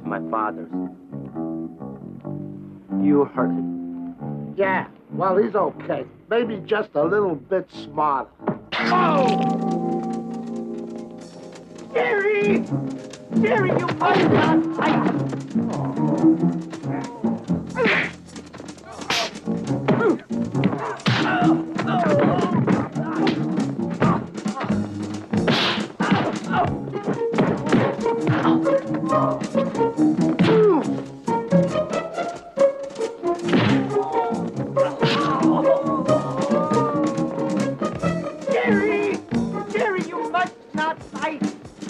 My father's. You hurt him? Yeah, well, he's okay. Maybe just a little bit smarter. Oh! Jerry! Jerry, you must not fight! Jerry! Jerry, you must not fight!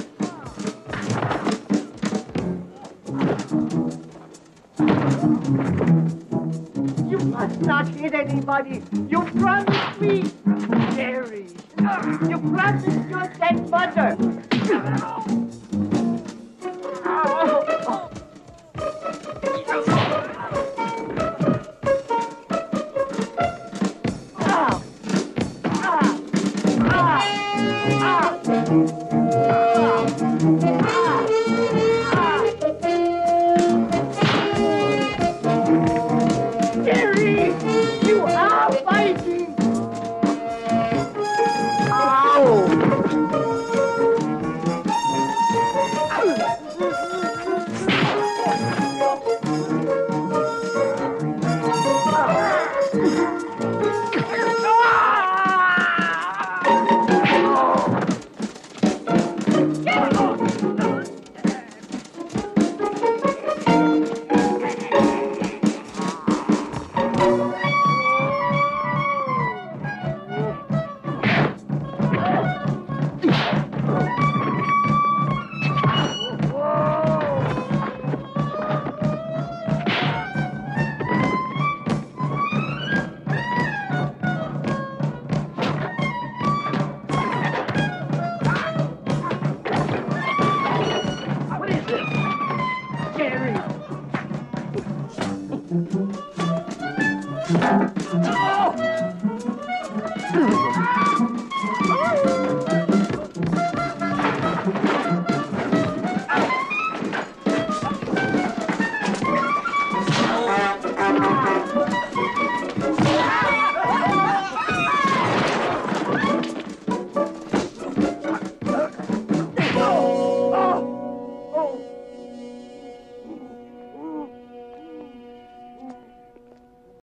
You must not hit anybody! You promised me! Jerry! You promised your dead mother!